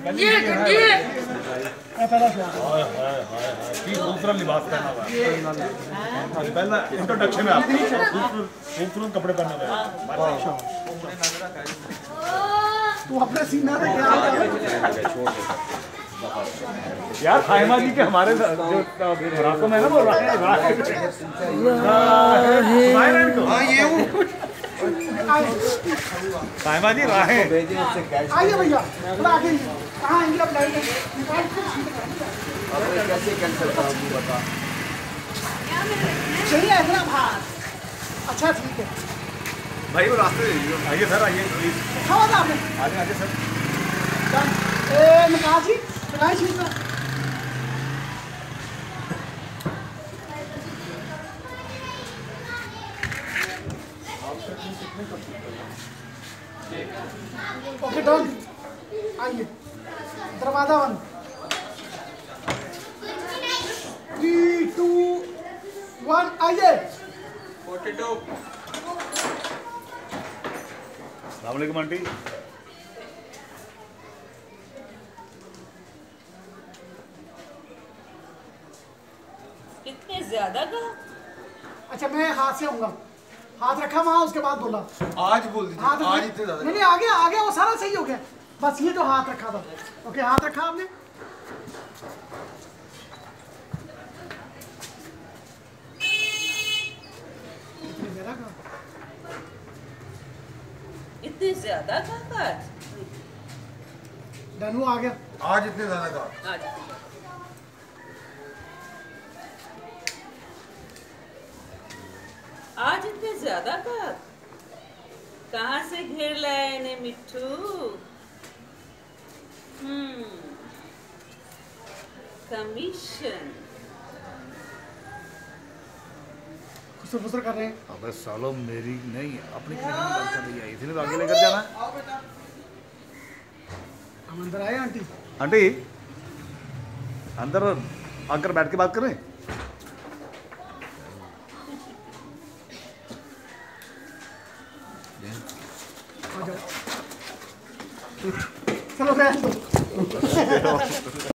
ये दूसरा लिबास पहना हुआ है। पहला इंट्रोडक्शन है आपकी, खूबसूरत कपड़े पहने हुए हैं। तू अपने सीना पे क्या यार खाइमा जी के हमारे जो रातों में ना वो खाइमा जी राहें आइए भैया थोड़ा आगे कहाँ आएंगे आप लाइट कैसे कैंसिल कराऊंगी बता। चलिए ऐसा भाग अच्छा ठीक है भाई वो रास्ते आइए सर आइए प्लीज। खावा था आपने आगे आगे सर। निकाल जी चलाए चीज में ओके डन आइए दरवाजा बंद 3 2 1 आइए। अस्सलाम वालेकुम आंटी। इतने ज्यादा का? अच्छा मैं हाथ से आऊंगा, हाथ रखा वहां उसके बाद बोला आज बोल दीजिए हाथ आज इतने ज्यादा नहीं आ गया वो सारा सही हो गया, बस ये जो हाथ रखा था। ओके हाथ रखा आपने इतने ज्यादा का काज? डनू आ गया आज इतने ज्यादा का आज आज इतने ज्यादा का? कहाँ से घेर लाया इन्हें मिट्टू? कमीशन खुसर फुसर कर रहे हैं। अबे सालो मेरी नहीं अपनी बात कर रही है, इतने तो आगे लेकर जाना। हम अंदर आए आंटी। आंटी अंदर आकर बैठ के बात करें। चलो